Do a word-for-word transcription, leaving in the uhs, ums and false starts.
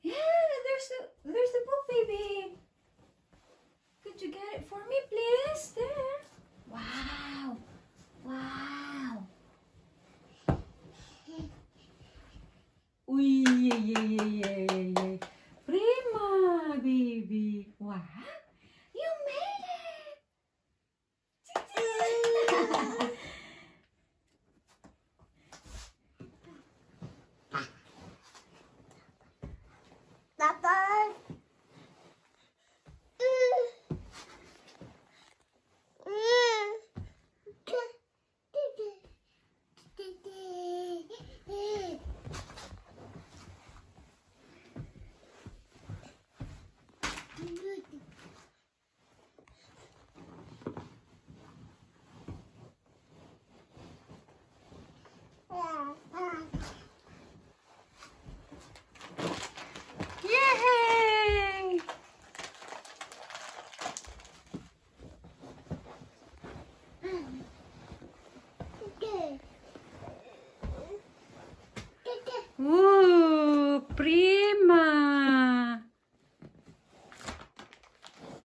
Yeah, there's the there's the book, baby. Could you get it for me, please? There. Wow. Wow. Uy, yeah, yeah, yeah, yeah, yeah, yeah. Prima, baby. Wow. You made it. Papa. Yay! Ooh, pretty.